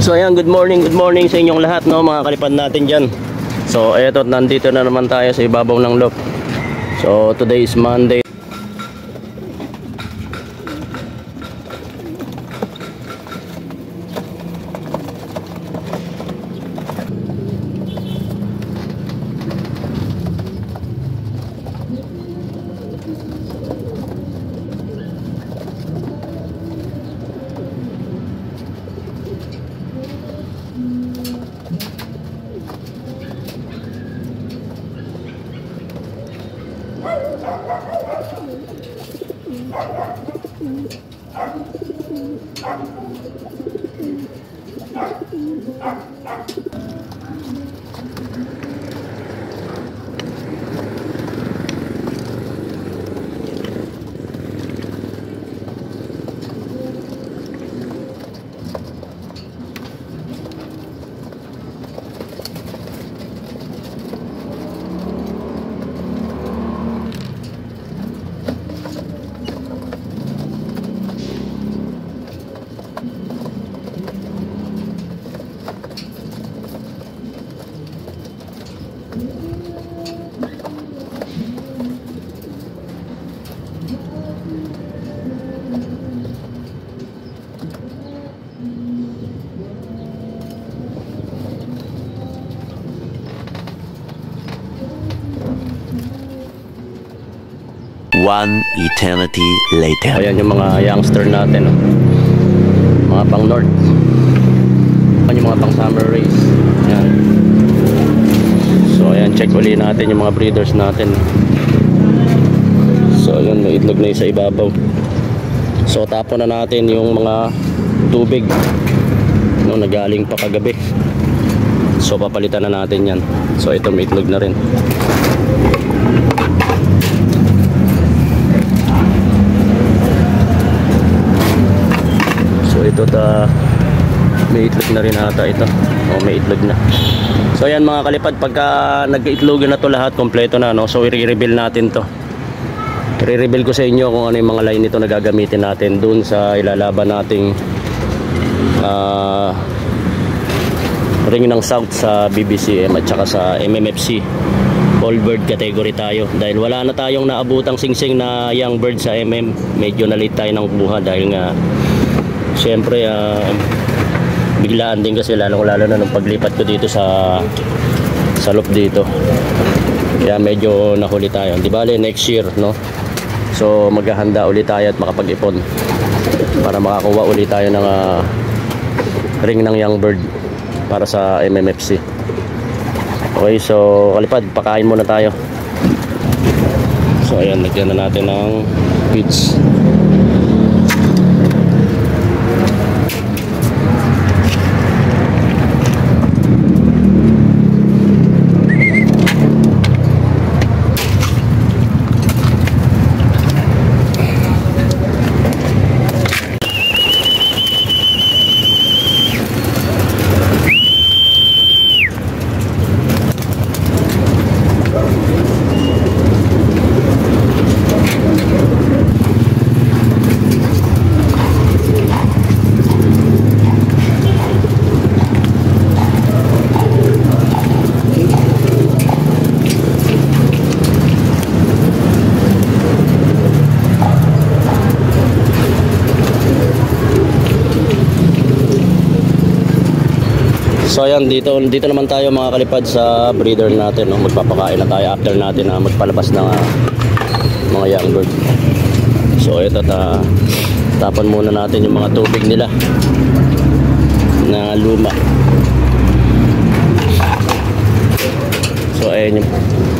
So ayan, good morning sa inyong lahat, no, mga kalipad natin dyan. So eto, nandito na naman tayo sa ibabaw ng loop. So today is Monday. One eternity later. Ayan yung mga youngster natin, no? Mga pang north. Ayan yung mga pang summer race. Ayan. So ayan, check uli natin yung mga breeders natin. So ayan, may itlog na yung sa ibabaw. So tapon na natin yung mga tubig, no, nagaling pa kagabi. So papalitan na natin yan. So ito, may itlog na rin. Ito may itlog na rin ata ito. May itlog na. So ayan mga kalipad, pagka nag-itlogan na to lahat, kompleto na, no? So i-reveal natin to. I-reveal ko sa inyo kung ano yung mga line nito na gagamitin natin dun sa ilalaban nating ring ng South sa BBCM at saka sa MMFC. All bird category tayo dahil wala na tayong naabutang singsing na young bird sa MM. Medyo na late tayo ng buha dahil nga siyempre biglaan din kasi, lalo na nung paglipat ko dito sa loop dito, kaya medyo nahuli tayo. Di bale next year, no? So maghahanda ulit tayo at makapag-ipon para makakuha ulit tayo ng ring ng young bird para sa MMFC. Okay, so kalipad, pakain muna tayo. So ayan, lagyan na natin ng feeds. So ayan, dito naman tayo mga kalipad sa breeder natin, no? Magpapakain na tayo after natin na magpalabas ng mga young bird. So ito, tapan muna natin yung mga tubig nila na luma. So ayan yung